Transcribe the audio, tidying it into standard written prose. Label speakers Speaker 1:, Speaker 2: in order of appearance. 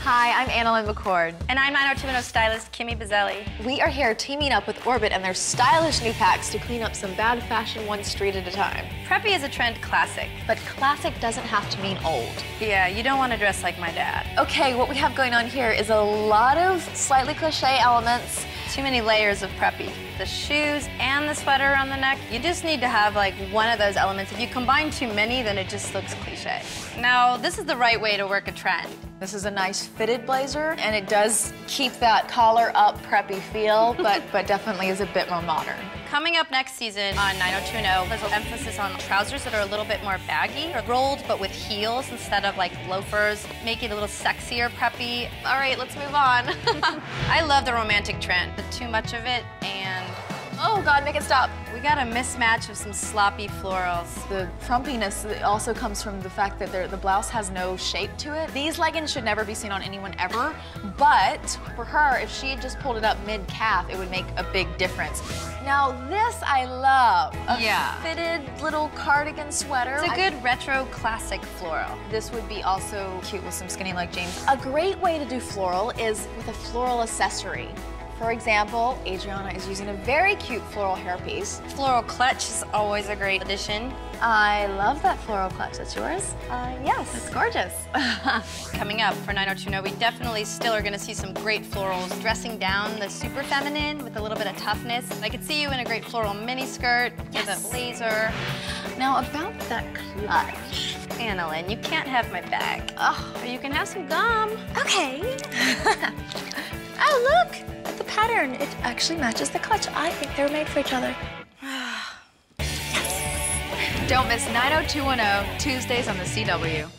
Speaker 1: Hi, I'm Annalyn McCord.
Speaker 2: And I'm 90210 stylist Kimmy Bazzelli.
Speaker 1: We are here teaming up with Orbit and their stylish new packs to clean up some bad fashion one street at a time.
Speaker 2: Preppy is a trend classic.
Speaker 1: But classic doesn't have to mean old.
Speaker 2: Yeah, you don't want to dress like my dad.
Speaker 1: Okay, what we have going on here is a lot of slightly cliche elements.
Speaker 2: Too many layers of preppy. The shoes and the sweater on the neck, you just need to have like one of those elements. If you combine too many, then it just looks cliche. Now, this is the right way to work a trend.
Speaker 1: This is a nice fitted blazer, and it does keep that collar up preppy feel, but definitely is a bit more modern.
Speaker 2: Coming up next season on 90210, there's an emphasis on trousers that are a little bit more baggy, or rolled but with heels instead of like loafers, make it a little sexier preppy.
Speaker 1: All right, let's move on.
Speaker 2: I love the romantic trend, but too much of it, and
Speaker 1: oh God, make it stop.
Speaker 2: we got a mismatch of some sloppy florals.
Speaker 1: The frumpiness also comes from the fact that the blouse has no shape to it. These leggings should never be seen on anyone ever, but for her, if she had just pulled it up mid-calf, it would make a big difference. Now this I love. A fitted little cardigan sweater.
Speaker 2: It's a good retro classic floral.
Speaker 1: This would be also cute with some skinny leg jeans. A great way to do floral is with a floral accessory. For example, Adriana is using a very cute floral hairpiece.
Speaker 2: Floral clutch is always a great addition.
Speaker 1: I love that floral clutch. That's yours?
Speaker 2: Yes.
Speaker 1: It's gorgeous.
Speaker 2: Coming up for 90210, we definitely still are gonna see some great florals, dressing down the super feminine with a little bit of toughness. I could see you in a great floral mini skirt with a blazer.
Speaker 1: Now about that clutch.
Speaker 2: Annalyn, you can't have my bag.
Speaker 1: Oh,
Speaker 2: Or you can have some gum.
Speaker 1: okay. Oh, look. The pattern, it actually matches the clutch. I think they're made for each other. Yes. Don't miss 90210 Tuesdays on the CW.